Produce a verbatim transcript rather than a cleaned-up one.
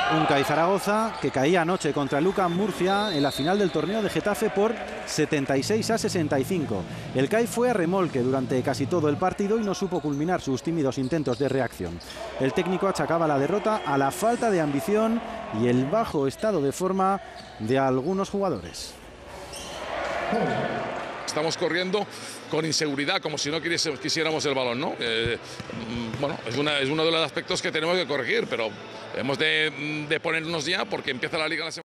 Un C A I Zaragoza que caía anoche contra el U C A M Murcia en la final del torneo de Getafe por setenta y seis a sesenta y cinco. El C A I fue a remolque durante casi todo el partido y no supo culminar sus tímidos intentos de reacción. El técnico achacaba la derrota a la falta de ambición y el bajo estado de forma de algunos jugadores. Estamos corriendo con inseguridad, como si no quisiéramos el balón, ¿no? Eh, bueno, es, una, es uno de los aspectos que tenemos que corregir, pero hemos de, de ponernos ya porque empieza la liga la semana.